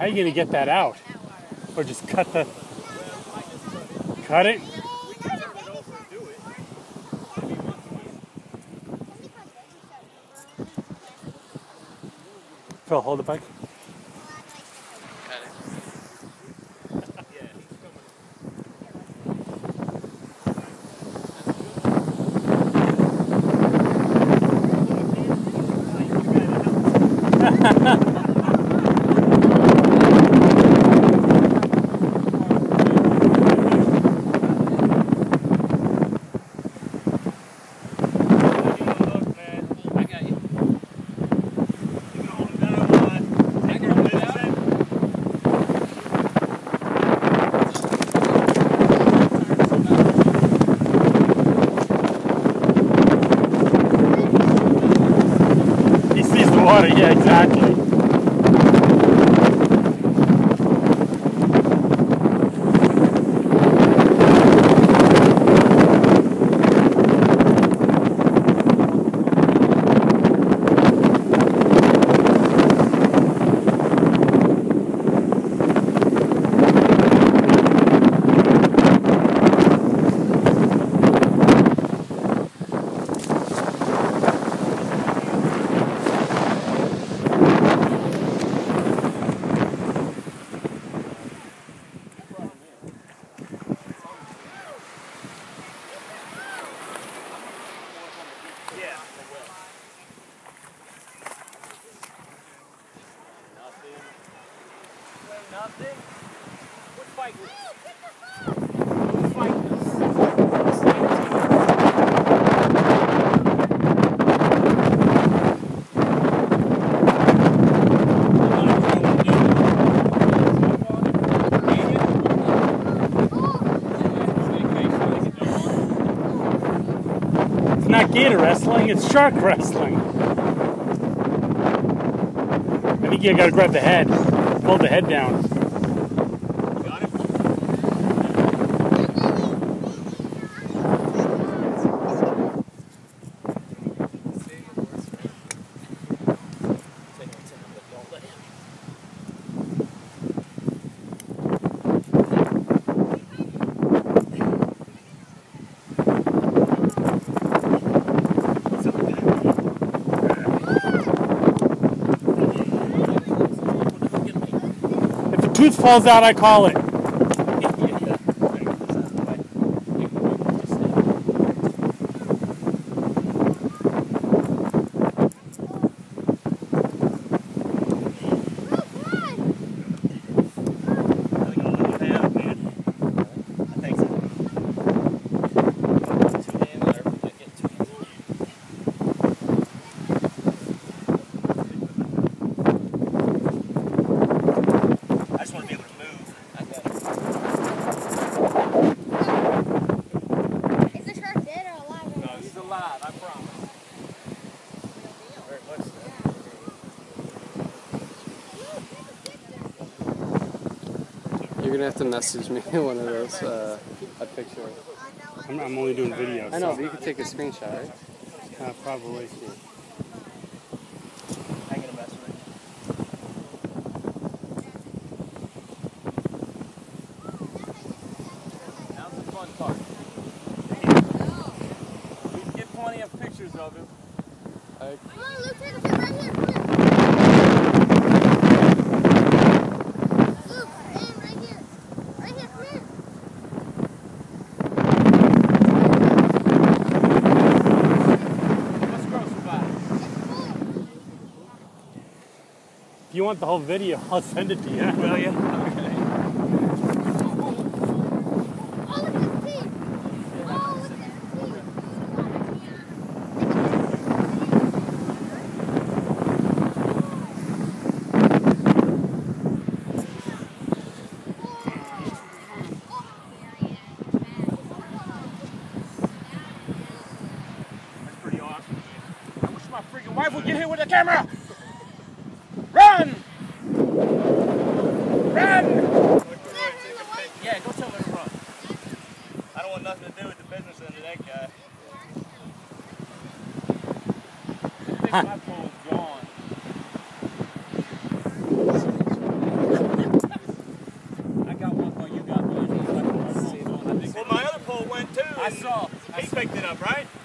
How are you going to get that out? Or just cut it? Phil, hold the bike. Water, yeah, exactly. Nothing? What fight was It's not gator wrestling, it's shark wrestling. I think you gotta grab the head. Hold the head down. If the tooth falls out, I call it. You're gonna have to message me one of those, a picture. I'm only doing video. I know, but you can take a screenshot, right? Probably. I'm gonna mess with it. Now's the fun part. We can get plenty of pictures of him. Come on, Lieutenant, right here. Come here. If you want the whole video, I'll send it to you. Will you? Okay. That's pretty awesome. I wish my freaking wife would get here with the camera. Run! Run! Yeah, go tell her to run. I don't want nothing to do with the business end of that guy. I think my pole's gone. up, right?